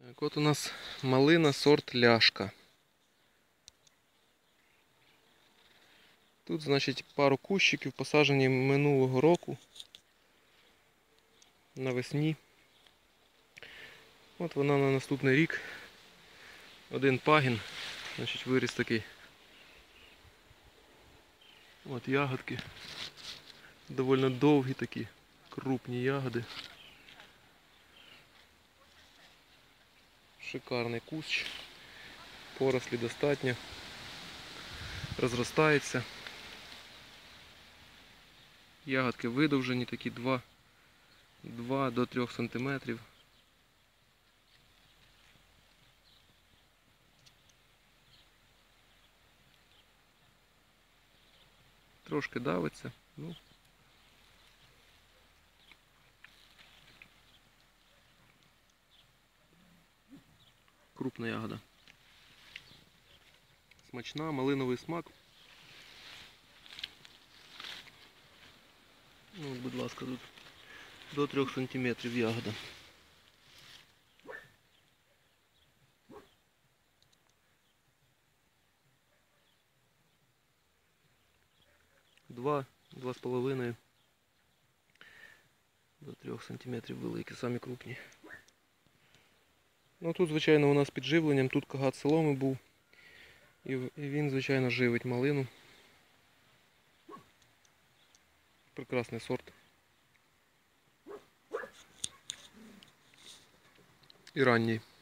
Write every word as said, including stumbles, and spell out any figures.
Так, от у нас малина сорт ляшка. Тут, значить, пару кущиків посаджені минулого року навесні. От вона на наступний рік. Один пагін, значить, виріс такий. От ягодки. Довольно довгі такі, крупні ягоди. Шикарний кущ. Порослі достатньо. Розростається. Ягодки видовжені, такі два до трьох сантиметрів. Трошки давиться. Ну. Крупна ягода. Смачна, малиновий смак. Ну, будь ласка, тут до трьох сантиметрів ягода. Два, два з половиною до трьох сантиметрів великі, самі крупні. Ну тут, звичайно, у нас під живленням, тут кагат соломи був. І він, звичайно, живить малину. Прекрасний сорт. І ранній.